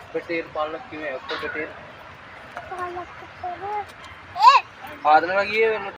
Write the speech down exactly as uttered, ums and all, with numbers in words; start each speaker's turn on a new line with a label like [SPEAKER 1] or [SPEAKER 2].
[SPEAKER 1] बटेर पालक क्यों है ऊपर बटेर
[SPEAKER 2] पालक
[SPEAKER 1] हाथ में लगी है